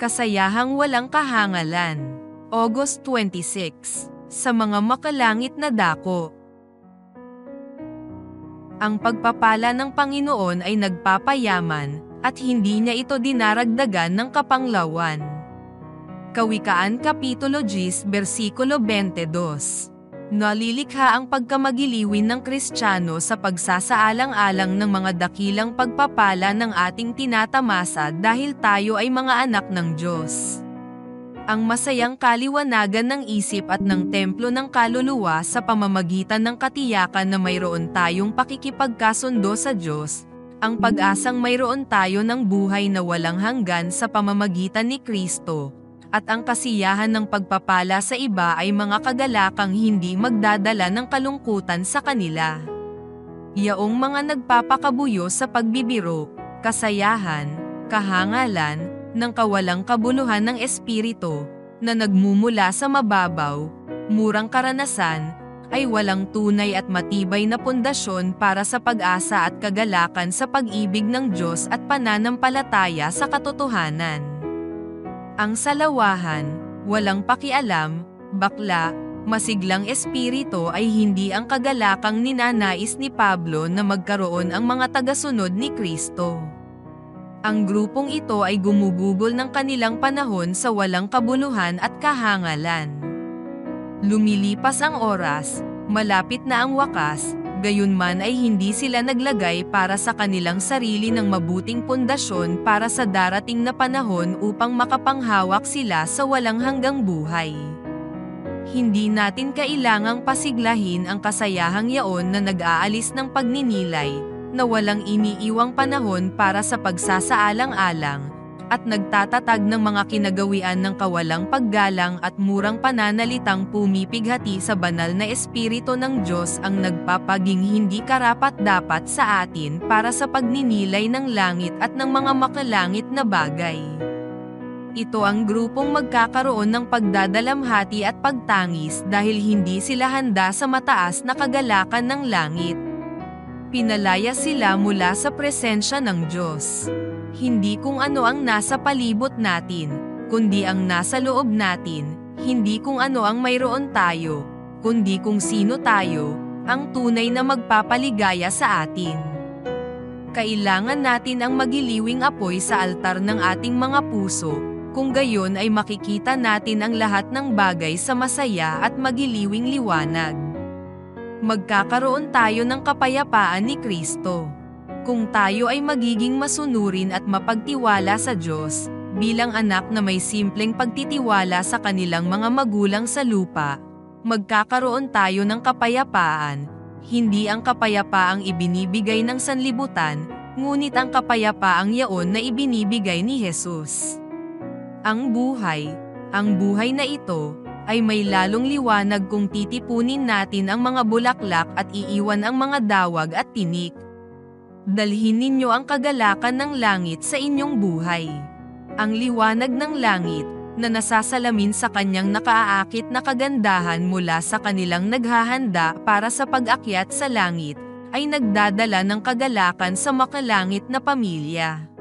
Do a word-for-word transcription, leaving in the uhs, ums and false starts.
Kasayahang walang kahangalan. August twenty-six. Sa mga makalangit na dako. Ang pagpapala ng Panginoon ay nagpapayaman, at hindi niya ito dinaragdagan ng kapanglawan. Kawikaan Kapitulo ten, versikulo twenty-two. Nalilikha ang pagkamagiliwin ng Kristiyano sa pagsasaalang-alang ng mga dakilang pagpapala ng ating tinatamasa dahil tayo ay mga anak ng Diyos. Ang masayang kaliwanagan ng isip at ng templo ng kaluluwa sa pamamagitan ng katiyakan na mayroon tayong pakikipagkasundo sa Diyos, ang pag-asang mayroon tayo ng buhay na walang hanggan sa pamamagitan ni Kristo, at ang kasiyahan ng pagpapala sa iba ay mga kagalakang hindi magdadala ng kalungkutan sa kanila. Yaong mga nagpapakabuyo sa pagbibiro, kasayahan, kahangalan, ng kawalang kabuluhan ng espiritu, na nagmumula sa mababaw, murang karanasan, ay walang tunay at matibay na pundasyon para sa pag-asa at kagalakan sa pag-ibig ng Diyos at pananampalataya sa katotohanan. Ang salawahan, walang pakialam, bakla, masiglang espiritu ay hindi ang kagalakang ninanais ni Pablo na magkaroon ang mga tagasunod ni Kristo. Ang grupong ito ay gumugugol ng kanilang panahon sa walang kabuluhan at kahangalan. Lumilipas ang oras, malapit na ang wakas, gayunman ay hindi sila naglagay para sa kanilang sarili ng mabuting pundasyon para sa darating na panahon upang makapanghawak sila sa walang hanggang buhay. Hindi natin kailangang pasiglahin ang kasayahang yaon na nag-aalis ng pagninilay, na walang iniiwang panahon para sa pagsasaalang-alang, at nagtatatag ng mga kinagawian ng kawalang paggalang at murang pananalitang pumipighati sa banal na espiritu ng Diyos ang nagpapaging hindi karapat-dapat sa atin para sa pagninilay ng langit at ng mga makalangit na bagay. Ito ang grupong magkakaroon ng pagdadalamhati at pagtangis dahil hindi sila handa sa mataas na kagalakan ng langit. Pinalaya sila mula sa presensya ng Diyos. Hindi kung ano ang nasa palibot natin, kundi ang nasa loob natin, hindi kung ano ang mayroon tayo, kundi kung sino tayo, ang tunay na magpapaligaya sa atin. Kailangan natin ang magiliwing apoy sa altar ng ating mga puso, kung gayon ay makikita natin ang lahat ng bagay sa masaya at magiliwing liwanag. Magkakaroon tayo ng kapayapaan ni Kristo. Kung tayo ay magiging masunurin at mapagtiwala sa Diyos, bilang anak na may simpleng pagtitiwala sa kanilang mga magulang sa lupa, magkakaroon tayo ng kapayapaan, hindi ang kapayapaang ibinibigay ng sanlibutan, ngunit ang kapayapaang yaon na ibinibigay ni Jesus. Ang buhay, ang buhay na ito, ay may lalong liwanag kung titipunin natin ang mga bulaklak at iiwan ang mga dawag at tinik. Dalhin ninyo ang kagalakan ng langit sa inyong buhay. Ang liwanag ng langit, na nasasalamin sa kanyang nakaaakit na kagandahan mula sa kanilang naghahanda para sa pag-akyat sa langit, ay nagdadala ng kagalakan sa makalangit na pamilya.